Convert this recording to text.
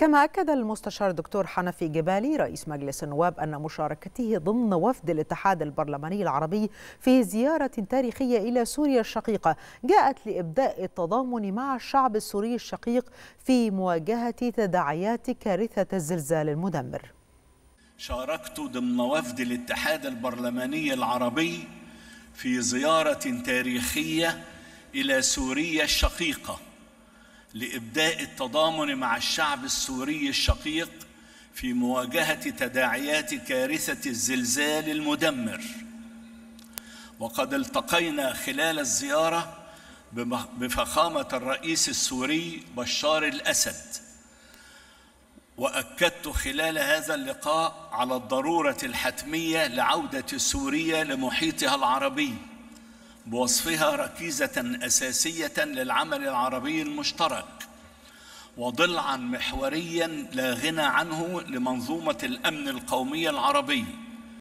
كما أكد المستشار الدكتور حنفي جبالي رئيس مجلس النواب أن مشاركته ضمن وفد الاتحاد البرلماني العربي في زيارة تاريخية إلى سوريا الشقيقة جاءت لإبداء التضامن مع الشعب السوري الشقيق في مواجهة تداعيات كارثة الزلزال المدمر. شاركت ضمن وفد الاتحاد البرلماني العربي في زيارة تاريخية إلى سوريا الشقيقة لإبداء التضامن مع الشعب السوري الشقيق في مواجهة تداعيات كارثة الزلزال المدمر. وقد التقينا خلال الزيارة بفخامة الرئيس السوري بشار الأسد، وأكدت خلال هذا اللقاء على الضرورة الحتمية لعودة سوريا لمحيطها العربي بوصفها ركيزة أساسية للعمل العربي المشترك وضلعاً محورياً لا غنى عنه لمنظومة الأمن القومي العربي.